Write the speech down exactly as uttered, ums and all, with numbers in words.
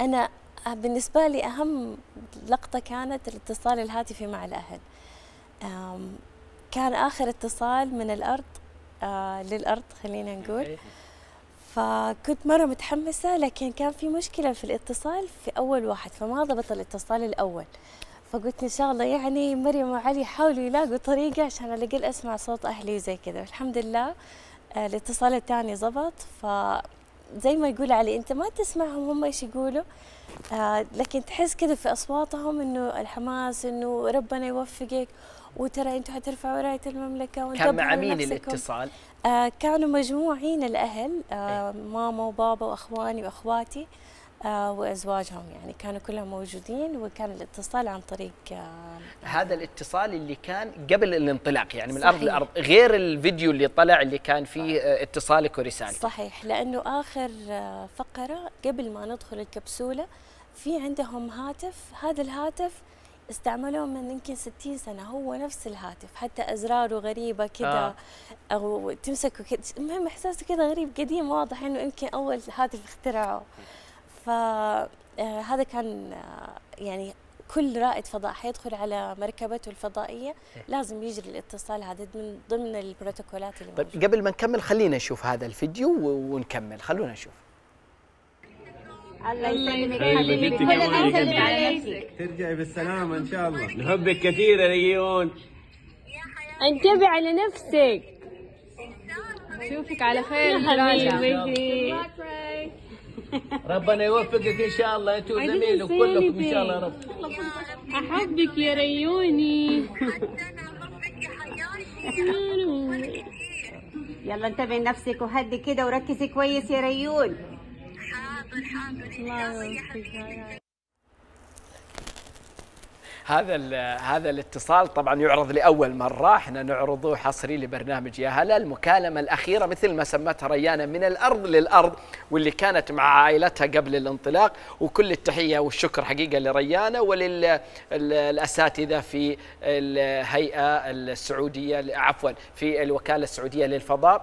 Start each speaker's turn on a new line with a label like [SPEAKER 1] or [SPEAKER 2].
[SPEAKER 1] أنا بالنسبة لي أهم لقطة كانت الاتصال الهاتفي مع الأهل. كان آخر اتصال من الأرض آه للأرض خلينا نقول، فكنت مرة متحمسة، لكن كان في مشكلة في الاتصال في أول واحد فما ضبط الاتصال الأول، فقلت إن شاء الله يعني مريم وعلي يحاولوا يلاقوا طريقة عشان على الأقل أسمع صوت أهلي وزي كذا. الحمد لله آه الاتصال الثاني ضبط. فزي ما يقول علي أنت ما تسمعهم هم إيش يقولوا، آه لكن تحس كذا في أصواتهم إنه الحماس، إنه ربنا يوفقك وترى أنتم حترفعوا راية المملكة.
[SPEAKER 2] كان مع مين الاتصال؟
[SPEAKER 1] آه كانوا مجموعين الأهل، آه ماما وبابا وأخواني وأخواتي آه وأزواجهم، يعني كانوا كلهم موجودين، وكان الاتصال عن طريق آه
[SPEAKER 2] هذا الاتصال اللي كان قبل الانطلاق يعني من الأرض للأرض، غير الفيديو اللي طلع اللي كان فيه آه اتصالك ورسالتك.
[SPEAKER 1] صحيح، لأنه آخر آه فقرة قبل ما ندخل الكبسولة في عندهم هاتف، هذا الهاتف استعملوه من يمكن ستين سنة، هو نفس الهاتف حتى أزراره غريبة كذا آه. أو تمسكه كذا، المهم إحساسه كذا غريب قديم، واضح إنه يمكن أول هاتف اخترعه. فهذا كان آه يعني كل رائد فضاء حيدخل على مركبته الفضائية لازم يجري الاتصال، هذا من ضمن البروتوكولات اللي
[SPEAKER 2] طيب موجودة. قبل ما نكمل خلينا نشوف هذا الفيديو ونكمل، خلونا نشوف.
[SPEAKER 3] الله يسلمك حبيبي، كلنا نسلم على نفسك،
[SPEAKER 4] ترجعي بالسلامة إن شاء الله.
[SPEAKER 5] نحبك كثير يا ريون.
[SPEAKER 3] انتبهي على نفسك. نشوفك على خير يا حبيبي.
[SPEAKER 5] ربنا يوفقك إن شاء الله أنت وزميلك كلكم إن شاء الله. رب
[SPEAKER 3] أحبك يا ريوني. يلا انتبهي لنفسك وهدي كده وركزي كويس يا ريون.
[SPEAKER 2] هذا هذا الاتصال طبعا يعرض لاول مره، احنا نعرضه حصري لبرنامج يا هلا، المكالمه الاخيره مثل ما سمتها ريانه من الارض للارض، واللي كانت مع عائلتها قبل الانطلاق. وكل التحيه والشكر حقيقه لريانه وللاساتذه في الهيئه السعوديه، عفوا في الوكاله السعوديه للفضاء.